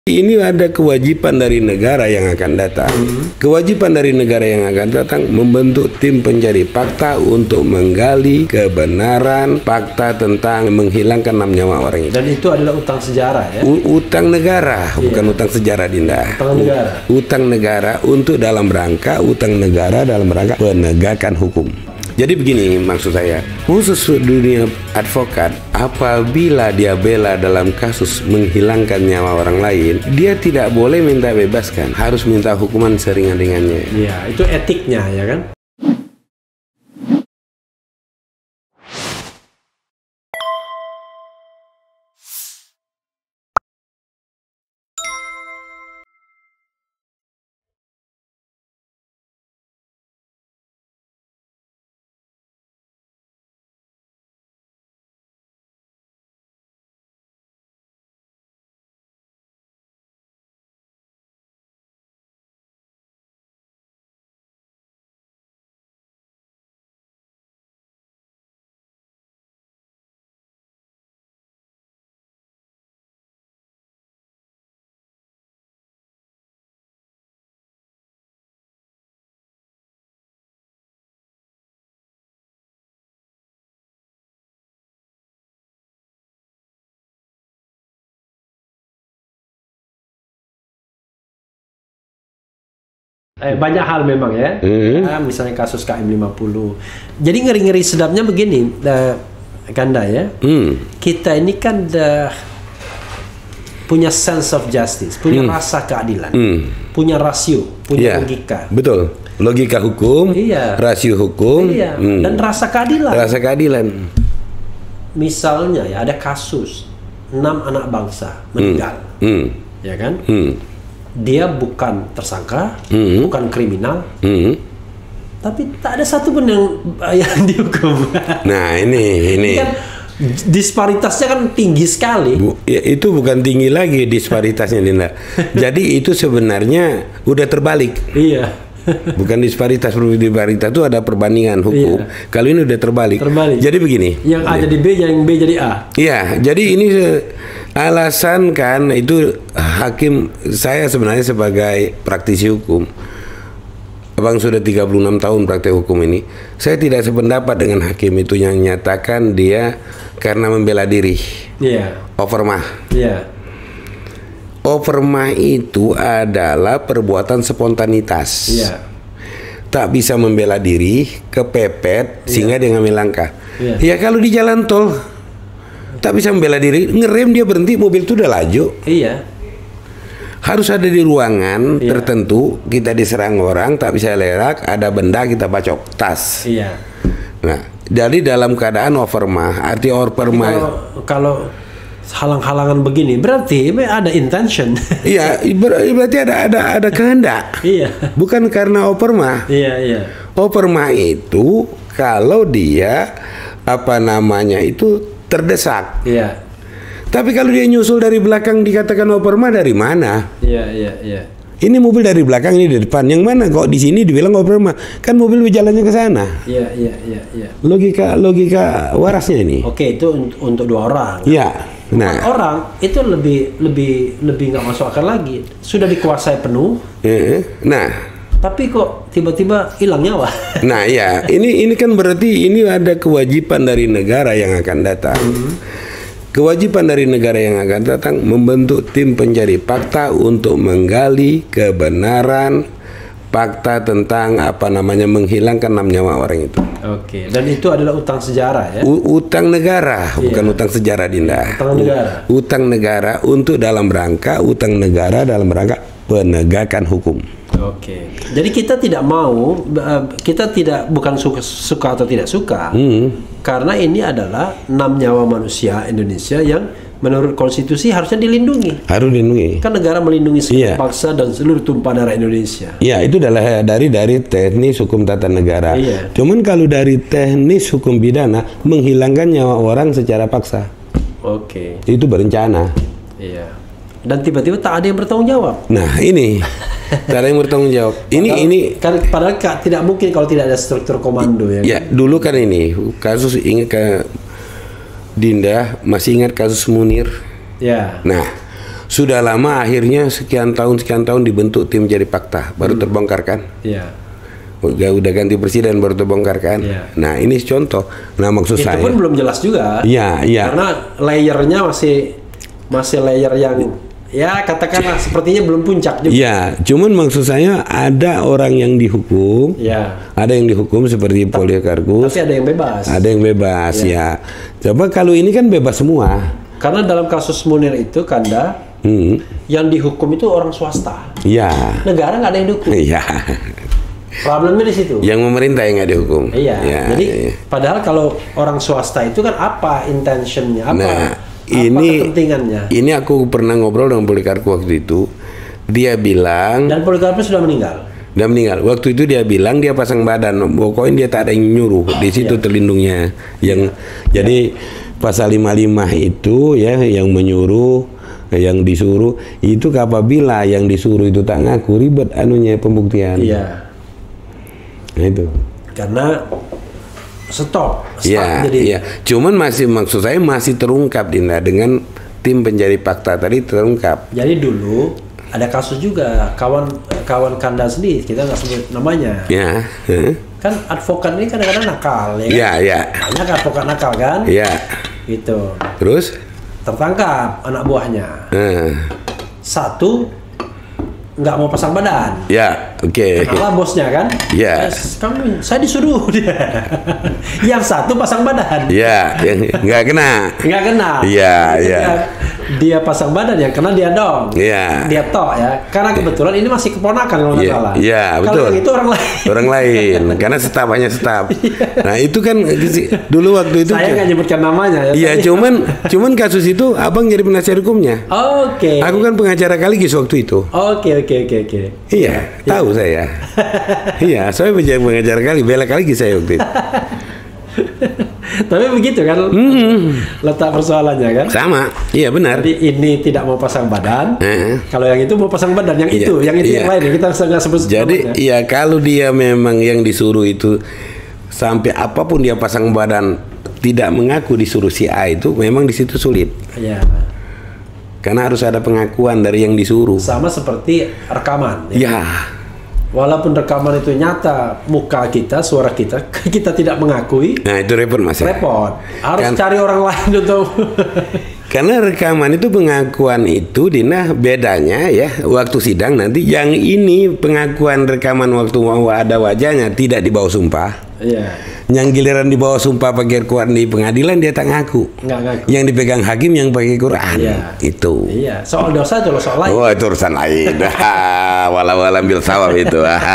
Ini ada kewajiban dari negara yang akan datang. Kewajiban dari negara yang akan datang membentuk tim pencari fakta untuk menggali kebenaran fakta tentang menghilangkan 6 nyawa orang itu. Dan itu adalah utang sejarah ya? Utang negara, bukan utang sejarah, Dinda. Utang negara. Utang negara untuk dalam rangka penegakan hukum. Jadi begini maksud saya, khusus dunia advokat, apabila dia bela dalam kasus menghilangkan nyawa orang lain, dia tidak boleh minta bebaskan, harus minta hukuman seringan-ringannya. Iya, itu etiknya ya kan? Banyak hal memang ya, misalnya kasus KM50. Jadi ngeri-ngeri sedapnya begini, Kanda ya, kita ini kan punya sense of justice, punya rasa keadilan, punya rasio, punya logika. Betul, logika hukum, rasio hukum, dan rasa keadilan. Rasa keadilan. Misalnya ya ada kasus 6 anak bangsa meninggal, ya kan? Dia bukan tersangka, bukan kriminal, tapi tak ada satu pun yang dihukum. Nah ini kan disparitasnya kan tinggi sekali. Ya, itu bukan tinggi lagi disparitasnya, Dinda. Jadi itu sebenarnya udah terbalik. Iya. Bukan disparitas itu ada perbandingan hukum. Kalau ini udah terbalik. Jadi begini. Yang A jadi B, yang B jadi A. Iya. Jadi ini alasan kan itu hakim, saya sebenarnya sebagai praktisi hukum, Abang sudah 36 tahun praktek hukum ini, saya tidak sependapat dengan hakim itu yang nyatakan dia karena membela diri. Overmah. Overmah itu adalah perbuatan spontanitas. Tak bisa membela diri, kepepet, sehingga dia ngambil langkah. Ya kalau di jalan tol tak bisa membela diri, ngerem dia berhenti, mobil itu udah laju. Harus ada di ruangan tertentu, kita diserang orang, tak bisa lerak, ada benda kita bacok, tas. Nah, jadi dalam keadaan overmah, arti overmah. Kalau halang-halangan begini, berarti ada intention. Iya, berarti ada kehendak. Bukan karena overmah. Overmah itu kalau dia itu terdesak. Tapi kalau dia nyusul dari belakang dikatakan overmah, dari mana? Ini mobil dari belakang, ini dari depan. Yang mana kok di sini dibilang overmah? Kan mobil berjalannya ke sana. Logika warasnya ini. Oke, itu untuk 2 orang. Nah, orang itu lebih nggak masuk akal lagi. Sudah dikuasai penuh. Tapi kok tiba-tiba hilang nyawa. Nah, ya, ini kan berarti ini ada kewajiban dari negara yang akan datang. Kewajiban dari negara yang akan datang membentuk tim pencari fakta untuk menggali kebenaran fakta tentang menghilangkan 6 nyawa orang itu. Oke, dan itu adalah utang sejarah ya? Utang negara, bukan utang sejarah, Dinda. Utang negara. Utang negara untuk dalam rangka penegakan hukum. Oke, jadi kita tidak mau, bukan suka atau tidak suka, karena ini adalah 6 nyawa manusia Indonesia yang menurut konstitusi harusnya dilindungi. Harus dilindungi. Kan negara melindungi seluruh bangsa dan seluruh tumpah darah Indonesia. Iya, itu adalah dari teknis hukum tata negara. Cuman kalau dari teknis hukum pidana, menghilangkan nyawa orang secara paksa. Itu berencana. Dan tiba-tiba tak ada yang bertanggung jawab. Nah, ini tak ada yang bertanggung jawab. Ini kan padahal tidak mungkin kalau tidak ada struktur komando ya. Dulu kan ini kasus, ingat ke Dinda masih ingat kasus Munir? Nah, Sudah lama, akhirnya sekian tahun dibentuk tim jadi fakta, baru terbongkar kan? Iya. Udah ganti presiden baru terbongkar kan? Iya. Nah ini contoh. Nah maksud itu saya. Itu pun belum jelas juga. Iya, iya. Karena layernya masih layer yang ya katakanlah sepertinya belum puncak juga. Iya, cuman maksud saya ada orang yang dihukum. Iya. Ada yang dihukum seperti Polikarpus. Tapi ada yang bebas. Ada yang bebas ya. Coba kalau ini kan bebas semua. Karena dalam kasus Munir itu Kanda. Yang dihukum itu orang swasta. Iya. Negara nggak ada yang dihukum. Iya. Problemnya di situ. Yang pemerintah yang nggak dihukum. Iya. Ya, jadi padahal kalau orang swasta itu kan apa intentionnya, apa kepentingannya? Ini aku pernah ngobrol dengan Polikarpus waktu itu. Dia bilang. Dan Polikarpus sudah meninggal. Udah meninggal. Waktu itu dia bilang dia pasang badan. Pokoknya dia tak ada yang nyuruh. Di situ terlindungnya. Jadi pasal 55 itu ya yang menyuruh. Yang disuruh itu apabila yang disuruh itu tak ngaku, ribet pembuktian. Iya. Nah itu. Karena stop ya, jadi. Iya. Cuman maksud saya masih terungkap Dinda dengan tim pencari fakta tadi terungkap. Jadi dulu ada kasus juga kawan Kanda sendiri, kita nggak sebut namanya. Ya. Kan advokat ini kadang-kadang nakal ya. Iya, iya. Banyak advokat nakal kan? Iya. Gitu. Terus? Tertangkap anak buahnya. Satu nggak mau pasang badan. Ya, oke. Kenapa bosnya kan? Ya. Saya disuruh dia. Yang satu pasang badan. Ya, yang nggak kena. Nggak kena. Iya, iya. Dia pasang badan, yang kena dia dong. Iya. Dia tok ya. Karena kebetulan ini masih keponakan kalau nggak salah. Iya, betul. Kalau yang itu orang lain. Orang lain. Karena staf hanya staf. Nah itu kan dulu waktu itu. Saya nggak nyebutkan namanya. Ya, iya, cuman kasus itu abang jadi penasihat hukumnya. Oke. Aku kan pengacara Kaligis waktu itu. Oke. Iya, tahu saya. Iya, saya menjadi pengacara bela Kaligis saya waktu itu. Tapi begitu kan letak persoalannya kan? Sama, iya benar. Jadi ini tidak mau pasang badan. Kalau yang itu mau pasang badan, yang itu yang lain kita nggak sebut. Jadi namanya. Iya kalau dia memang yang disuruh itu sampai apapun dia pasang badan tidak mengaku disuruh si A itu memang di situ sulit. Iya. Karena harus ada pengakuan dari yang disuruh. Sama seperti rekaman. Ya. Walaupun rekaman itu nyata, muka kita, suara kita, kita tidak mengakui. Nah itu repot mas. Repot. Harus cari orang lain untuk. Karena rekaman itu pengakuan itu, Dina, bedanya ya waktu sidang nanti yang ini pengakuan rekaman waktu ada wajahnya tidak dibawa sumpah. Iya. Yang giliran dibawa sumpah pakai Quran di pengadilan dia tak ngaku. Nggak ngaku. Yang dipegang hakim yang pakai Quran. Iya. Itu. Iya. Soal dosa itu soal lain. Oh itu urusan lain. Walau ambil sawab itu.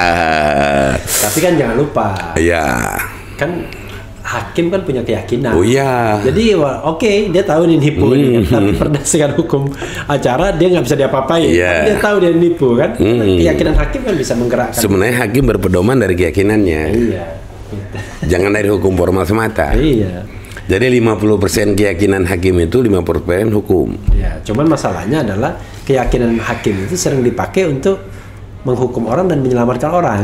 Tapi kan jangan lupa. Iya. Kan hakim kan punya keyakinan. Oh iya. Jadi oke, dia tahu ini nipu ini kan. Tapi berdasarkan hukum acara dia nggak bisa diapa-apain. Yeah. Dia tahu dia nipu kan. Keyakinan hakim kan bisa menggerakkan. Sebenarnya hakim berpedoman dari keyakinannya. Iya. Jangan dari hukum formal semata. Iya. Jadi 50% keyakinan hakim itu 50% hukum. Ya, cuman masalahnya adalah keyakinan hakim itu sering dipakai untuk menghukum orang dan menyelamatkan orang.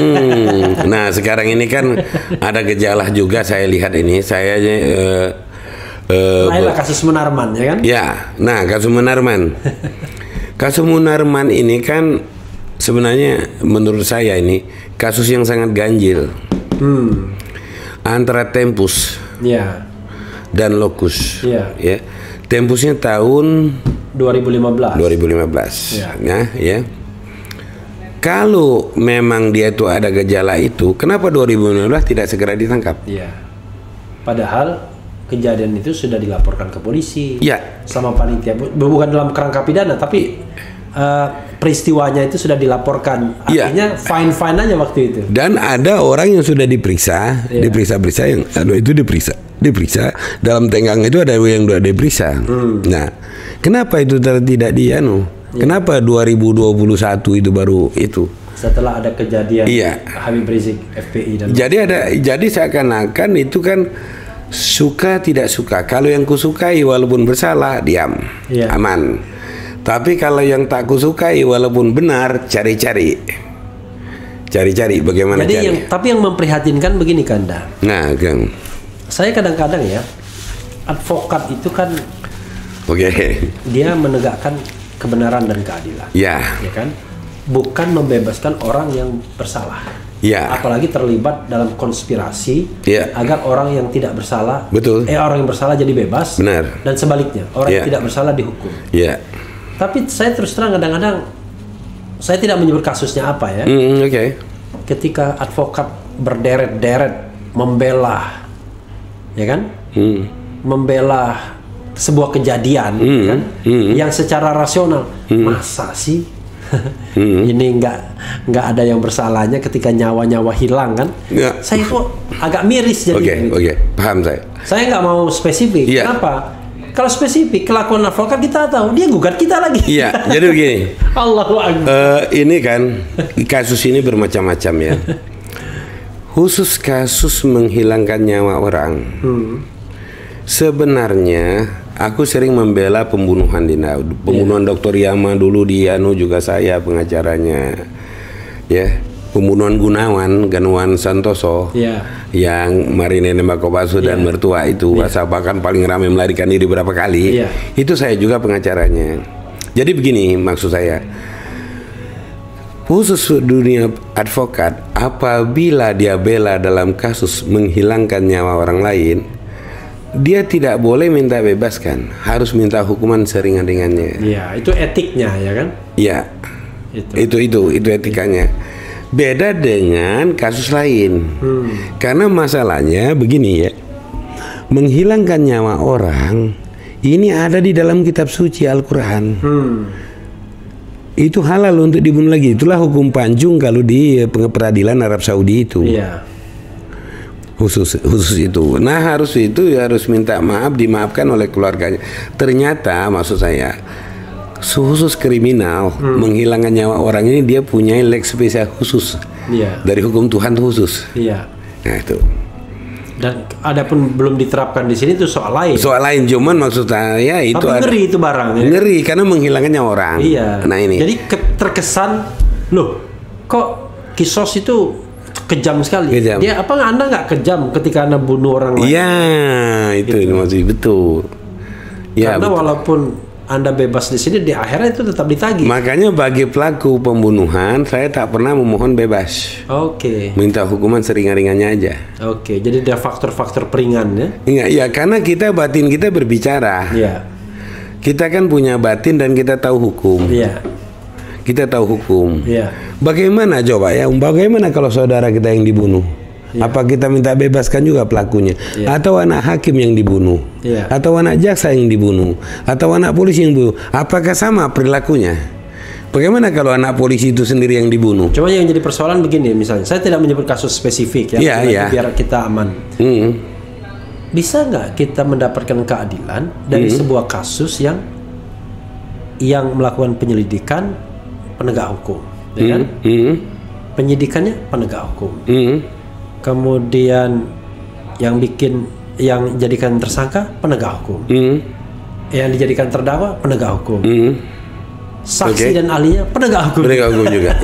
Nah sekarang ini kan ada gejala juga saya lihat ini saya lainlah kasus Munarman ya kan? Ya, nah kasus Munarman. Kasus Munarman ini kan sebenarnya menurut saya ini kasus yang sangat ganjil. Antara tempus dan lokus. Ya. Tempusnya tahun 2015. Nah, ya. Kalau memang dia itu ada gejala itu, kenapa 2015 tidak segera ditangkap? Iya. Padahal kejadian itu sudah dilaporkan ke polisi. Ya. Sama panitia, bukan dalam kerangka pidana, tapi peristiwanya itu sudah dilaporkan. Artinya fine aja waktu itu. Dan ada orang yang sudah diperiksa, diperiksa yang itu diperiksa dalam tenggang itu ada yang sudah diperiksa. Nah, kenapa itu tidak Kenapa 2021 itu baru itu? Setelah ada kejadian Habib Rizik FPI dan jadi seakan-akan itu kan suka tidak suka. Kalau yang kusukai walaupun bersalah diam, aman. Tapi kalau yang tak kusukai walaupun benar cari-cari bagaimana cari. Tapi yang memprihatinkan begini Kanda. Nah, Kang. Saya kadang-kadang ya advokat itu kan dia menegakkan kebenaran dan keadilan. Ya kan? Bukan membebaskan orang yang bersalah. Apalagi terlibat dalam konspirasi agar orang yang tidak bersalah, orang yang bersalah jadi bebas. Benar. Dan sebaliknya, orang yang tidak bersalah dihukum. Tapi saya terus terang kadang-kadang saya tidak menyebut kasusnya apa ya. Ketika advokat berderet-deret membela, ya kan, membela sebuah kejadian, kan, yang secara rasional, masa sih ini nggak ada yang bersalahnya ketika nyawa-nyawa hilang kan? Saya kok agak miris jadi. Paham saya. Saya nggak mau spesifik. Kenapa? Kalau spesifik kelakuan advokat kita tahu, dia gugat kita lagi. Jadi begini. Allahu Akbar. Ini kan kasus ini bermacam-macam ya. Khusus kasus menghilangkan nyawa orang. Sebenarnya aku sering membela pembunuhan pembunuhan Dr. Yama dulu di Anu juga saya pengacaranya. Pembunuhan Ganuan Santoso yang Marine Nembako dan mertua itu bahkan paling ramai melarikan diri berapa kali. Itu saya juga pengacaranya. Jadi begini maksud saya. Khusus dunia advokat, apabila dia bela dalam kasus menghilangkan nyawa orang lain, dia tidak boleh minta bebaskan, harus minta hukuman seringan-ringannya. Itu etiknya ya kan? Itu etikanya. Beda dengan kasus lain. Karena masalahnya begini ya. Menghilangkan nyawa orang ini ada di dalam kitab suci Al-Qur'an. Itu halal untuk dibunuh lagi. Itulah hukum panjung kalau di peradilan Arab Saudi itu. Khusus itu. Nah, harus minta maaf, dimaafkan oleh keluarganya. Ternyata maksud saya khusus kriminal menghilangkan nyawa orang ini dia punya lex spesial khusus. Dari hukum Tuhan khusus. Nah, itu. Dan adapun belum diterapkan di sini itu soal lain. Soal lain, cuman maksud saya itu tapi ngeri itu barang ya. Ngeri karena menghilangkan nyawa orang. Nah ini. Jadi terkesan loh, kok kisos itu kejam sekali. Dia apa Anda nggak kejam ketika Anda bunuh orang lain? Itu masih betul. Karena walaupun Anda bebas di sini, di akhirat itu tetap ditagih. Makanya bagi pelaku pembunuhan saya tak pernah memohon bebas. Minta hukuman seringan-ringannya aja. Jadi ada faktor-faktor peringan ya? Iya, karena batin kita berbicara. Kita kan punya batin dan kita tahu hukum. Kita tahu hukum. Bagaimana coba ya? Bagaimana kalau saudara kita yang dibunuh? Apa kita minta bebaskan juga pelakunya? Atau anak hakim yang dibunuh? Atau anak jaksa yang dibunuh? Atau anak polisi yang dibunuh? Apakah sama perilakunya? Bagaimana kalau anak polisi itu sendiri yang dibunuh? Cuma yang jadi persoalan begini, misalnya saya tidak menyebut kasus spesifik ya, biar kita aman. Bisa nggak kita mendapatkan keadilan dari sebuah kasus yang melakukan penyelidikan penegak hukum, ya kan? Penyidikannya penegak hukum. Kemudian yang jadikan tersangka penegak hukum, yang dijadikan terdakwa penegak hukum, saksi dan ahlinya penegak hukum juga.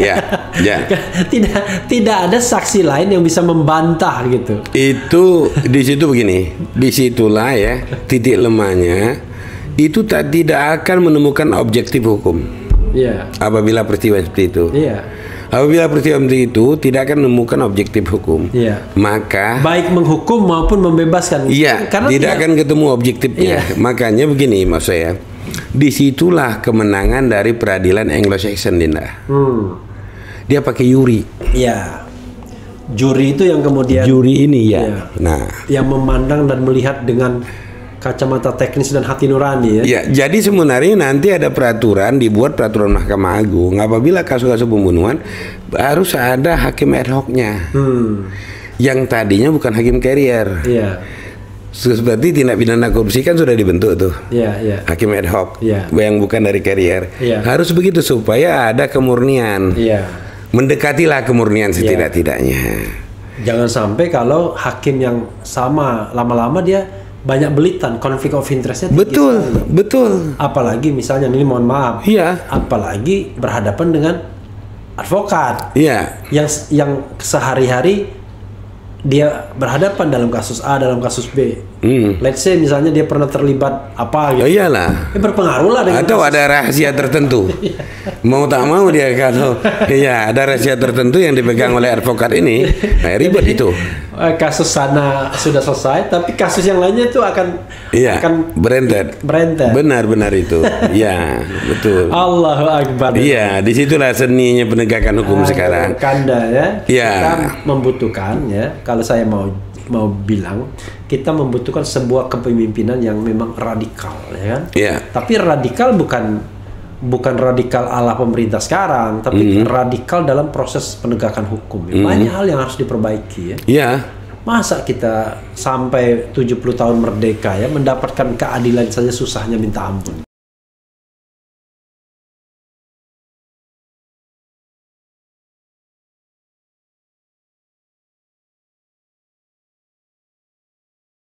Tidak ada saksi lain yang bisa membantah gitu. Itu di situ begini, disitulah ya titik lemahnya. Itu tidak akan menemukan objektif hukum. Apabila peristiwa seperti itu. Apabila peristiwa seperti itu tidak akan menemukan objektif hukum, maka baik menghukum maupun membebaskan. Karena tidak akan ketemu objektifnya. Makanya begini maksud saya, disitulah kemenangan dari peradilan Anglo-Saxon, Dinda. Dia pakai juri. Juri itu yang kemudian. Juri ini Nah, yang memandang dan melihat dengan kacamata teknis dan hati nurani ya. Jadi sebenarnya nanti ada dibuat peraturan Mahkamah Agung apabila kasus-kasus pembunuhan harus ada hakim ad hoc-nya. Yang tadinya bukan hakim carrier. Seperti tindak pidana korupsi kan sudah dibentuk tuh. Hakim ad hoc yang bukan dari carrier. Harus begitu supaya ada kemurnian. Mendekatilah kemurnian setidak-tidaknya. Jangan sampai kalau hakim yang sama lama-lama dia banyak belitan, konflik of interestnya tinggi. Betul. Apalagi misalnya ini mohon maaf. Apalagi berhadapan dengan advokat. Yang sehari-hari dia berhadapan dalam kasus A, dalam kasus B. Let's say misalnya dia pernah terlibat apa gitu. Oh iyalah. Berpengaruh lah dengan atau ada rahasia tertentu. Mau tak mau dia kalau ada rahasia tertentu yang dipegang oleh advokat ini, ribet itu. Kasus sana sudah selesai, tapi kasus yang lainnya itu akan berentet. Benar itu. Ya, betul. Allahu Akbar. Iya, disitulah seninya penegakan hukum sekarang. Kanda ya. Iya. Kita membutuhkan ya. Kalau saya mau bilang, kita membutuhkan sebuah kepemimpinan yang memang radikal, ya kan? Iya. Tapi radikal bukan radikal ala pemerintah sekarang, tapi radikal dalam proses penegakan hukum. Banyak hal yang harus diperbaiki ya. Iya. Masa kita sampai 70 tahun merdeka ya mendapatkan keadilan saja susahnya minta ampun.